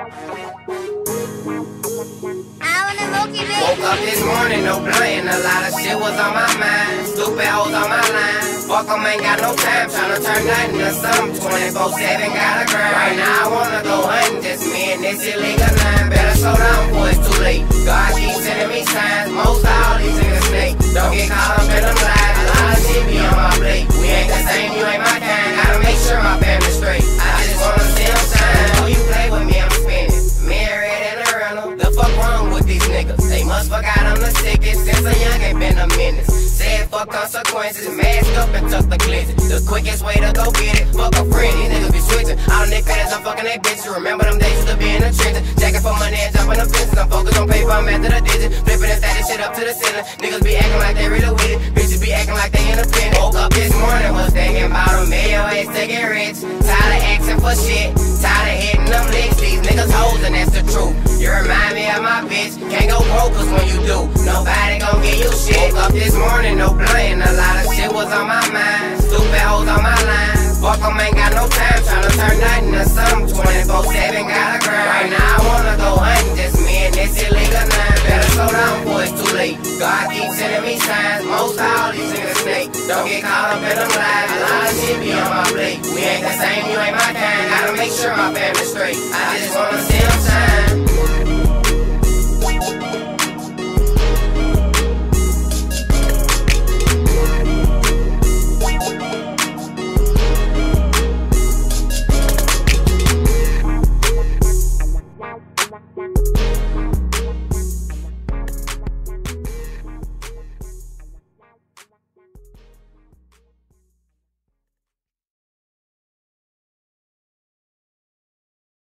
Woke up this morning, no blunt, a lot of shit was on my mind. Stupid hoes on my line. Fuck 'em, ain't got no time, tryna turn nothing to something. 24/7, gotta grind. Right now I wanna go hunting, just me and this illegal 9. Better slow down before it's too late. God keeps sending me signs, most all these niggas snake. Don't get caught up in them lies, a lot of shit be on my plate. We ain't the same, you ain't my kind, gotta make sure my family's straight. I just wanna see them shine. Oh, you play with me, I'm spinning. Married and a rental. The fuck wrong with these niggas? They must forgot I'm the sickest. Since a young ain't been a menace. Said fuck consequences, mask up and tuck the cleanser. The quickest way to go get it, fuck a friend, these niggas be switching. All them niggas fans, I'm fucking they bitches. Remember them days used to be in the trenches. Jacking for money and jumping the fences. I'm focused on paper, I'm after the digits. Flipping and stacking shit up to the ceiling. Niggas be acting like they really with it. Bitches be acting like they independent. Woke up this morning, was thinking about a million ways to get rich. Tired of asking for shit, tired of hitting them licks. These niggas hoes and that's the truth. You remind me of my bitch, can't go broke cause when you do, nobody gon' give you shit. Woke up this morning, no blunt, a lot of shit was on my mind. Stupid hoes on my line. Fuck 'em, ain't got no time, tryna turn nothing to something. 24/7, gotta grind. Right now I wanna go hunting, just me and this illegal 9. Better slow down before it's too late. God keeps sending me signs, most all these niggas snake. Don't get caught up in them lies, a lot of shit be on my plate. We ain't the same, you ain't my kind, gotta make sure my family's straight. I just wanna see them shine.